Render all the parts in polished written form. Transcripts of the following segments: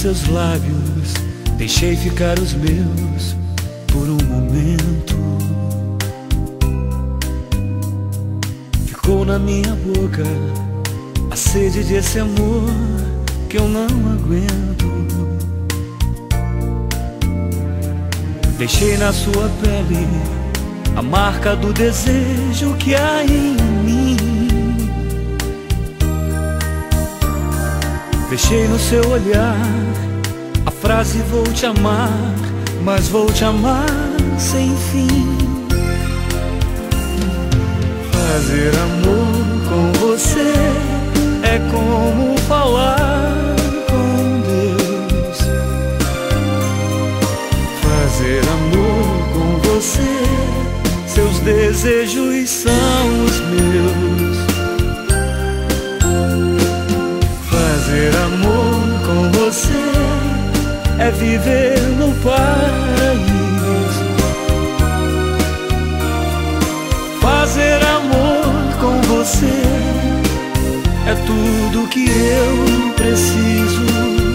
seus lábios, deixei ficar os meus por um momento. Ficou na minha boca a sede desse amor que eu não aguento. Deixei na sua pele a marca do desejo que há em mim. Deixei no seu olhar a frase vou te amar, mas vou te amar sem fim. Fazer amor com você é como falar com Deus. Fazer amor com você, seus desejos são os meus. Fazer amor com você é viver no paraíso. Fazer amor com você é tudo que eu preciso.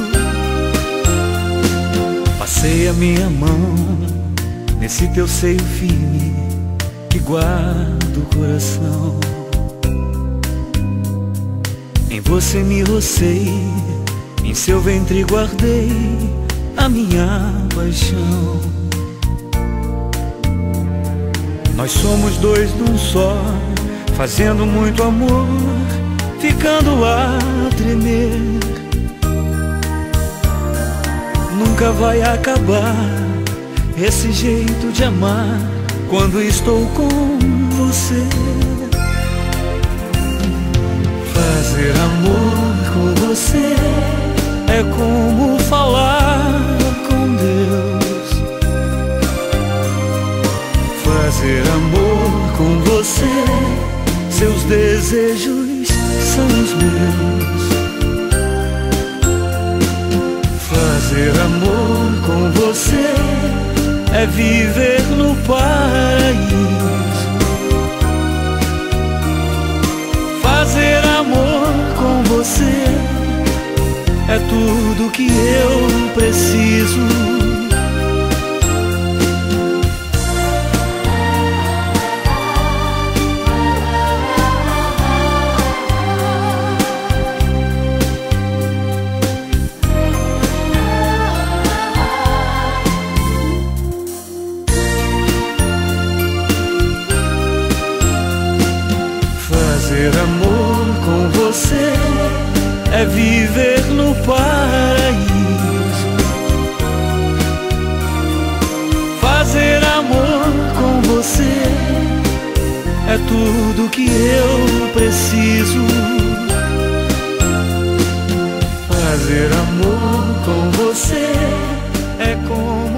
Passei a minha mão nesse teu seio firme que guarda o coração. Em você me rocei, em seu ventre guardei a minha paixão. Nós somos dois num só, fazendo muito amor, ficando a tremer. Nunca vai acabar esse jeito de amar quando estou com você. Fazer amor com você é como falar com Deus. Fazer amor com você, seus desejos são os meus. Fazer amor com você é viver no paraíso. Fazer amor com você é tudo que eu preciso. Fazer amor com você é viver no paraíso. Fazer amor com você é tudo que eu preciso. Fazer amor com você é como